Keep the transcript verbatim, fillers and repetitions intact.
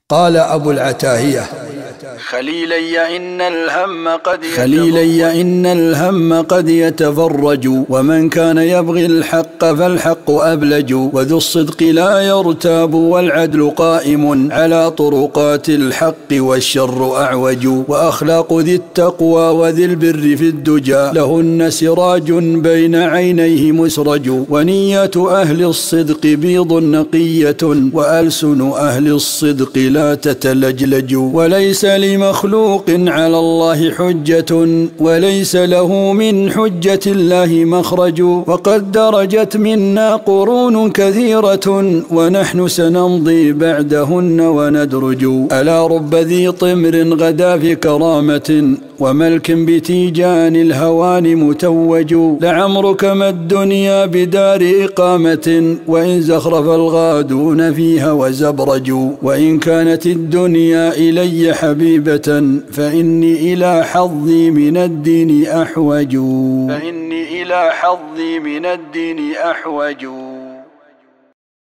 قال أبو العتاهية: خليلي إن الهم قد خليلي إن الهم قد يتفرج، ومن كان يبغي الحق فالحق أبلج، وذو الصدق لا يرتاب والعدل قائم على طرقات الحق والشر أعوج، وأخلاق ذي التقوى وذي البر في الدجى لهن سراج بين عينيه مسرج، ونية أهل الصدق بيض نقية وألسن أهل الصدق لا تتلجلج، وليس لمخلوق على الله حجة وليس له من حجة الله مخرج، وقد درجت منا قرون كثيرة ونحن سنمضي بعدهن وندرج، ألا رب ذي طمر غدا في كرامة وملك بتيجان الهوان متوج، لعمرك ما الدنيا بدار إقامة وإن زخرف الغادون فيها وزبرجوا، وإن كانت الدنيا إلي حبيبة فإني إلى حظي من الدين أحوج، فإني إلى حظي من الدين أحوج.